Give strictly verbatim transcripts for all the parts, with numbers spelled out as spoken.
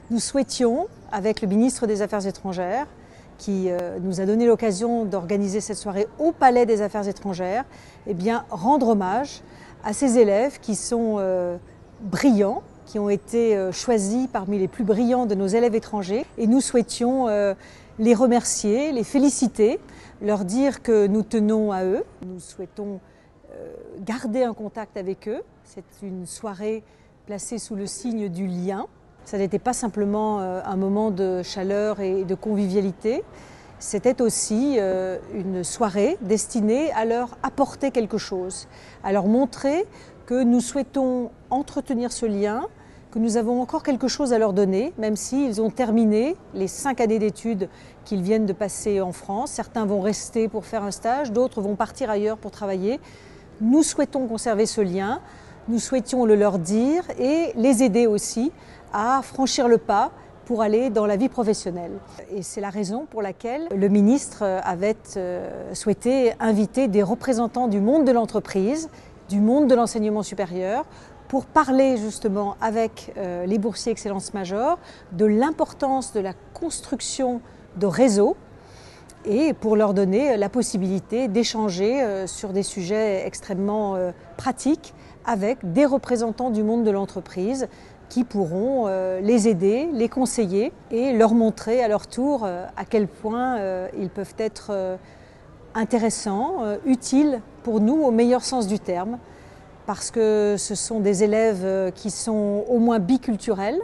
Nous souhaitions, avec le ministre des Affaires étrangères, qui euh, nous a donné l'occasion d'organiser cette soirée au Palais des Affaires étrangères, eh bien, rendre hommage à ces élèves qui sont euh, brillants, qui ont été euh, choisis parmi les plus brillants de nos élèves étrangers. Et nous souhaitions euh, les remercier, les féliciter, leur dire que nous tenons à eux. Nous souhaitons euh, garder un contact avec eux. C'est une soirée placée sous le signe du lien. Ça n'était pas simplement un moment de chaleur et de convivialité, c'était aussi une soirée destinée à leur apporter quelque chose, à leur montrer que nous souhaitons entretenir ce lien, que nous avons encore quelque chose à leur donner, même s'ils ont terminé les cinq années d'études qu'ils viennent de passer en France. Certains vont rester pour faire un stage, d'autres vont partir ailleurs pour travailler. Nous souhaitons conserver ce lien, nous souhaitions le leur dire et les aider aussi à franchir le pas pour aller dans la vie professionnelle. Et c'est la raison pour laquelle le ministre avait souhaité inviter des représentants du monde de l'entreprise, du monde de l'enseignement supérieur, pour parler justement avec les boursiers Excellence Major de l'importance de la construction de réseaux et pour leur donner la possibilité d'échanger sur des sujets extrêmement pratiques avec des représentants du monde de l'entreprise qui pourront euh, les aider, les conseiller et leur montrer à leur tour euh, à quel point euh, ils peuvent être euh, intéressants, euh, utiles pour nous au meilleur sens du terme, parce que ce sont des élèves euh, qui sont au moins biculturels,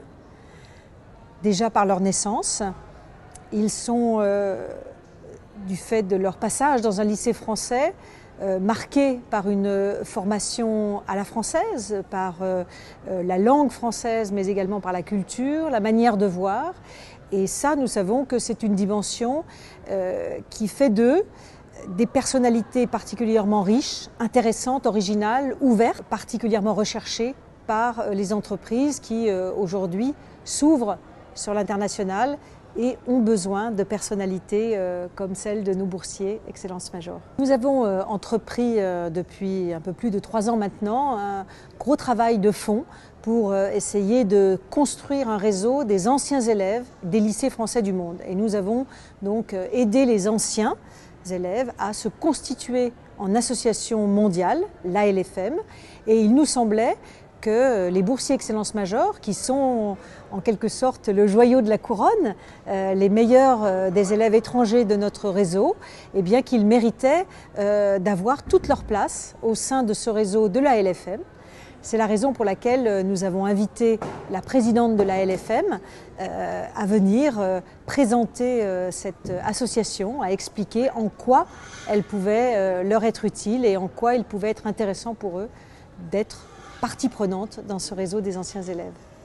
déjà par leur naissance. Ils sont, euh, du fait de leur passage dans un lycée français, Euh, marqué par une formation à la française, par euh, la langue française, mais également par la culture, la manière de voir. Et ça, nous savons que c'est une dimension euh, qui fait d'eux des personnalités particulièrement riches, intéressantes, originales, ouvertes, particulièrement recherchées par les entreprises qui, euh, aujourd'hui, s'ouvrent sur l'international et ont besoin de personnalités euh, comme celle de nos boursiers Excellence Major. Nous avons euh, entrepris euh, depuis un peu plus de trois ans maintenant un gros travail de fond pour euh, essayer de construire un réseau des anciens élèves des lycées français du monde. Et nous avons donc euh, aidé les anciens élèves à se constituer en association mondiale, l'A L F M, et il nous semblait que les boursiers Excellence Major, qui sont en quelque sorte le joyau de la couronne, euh, les meilleurs euh, des élèves étrangers de notre réseau, eh bien qu'ils méritaient euh, d'avoir toute leur place au sein de ce réseau de l'A L F M. C'est la raison pour laquelle nous avons invité la présidente de l'A L F M euh, à venir euh, présenter euh, cette association, à expliquer en quoi elle pouvait euh, leur être utile et en quoi il pouvait être intéressant pour eux d'être partie prenante dans ce réseau des anciens élèves.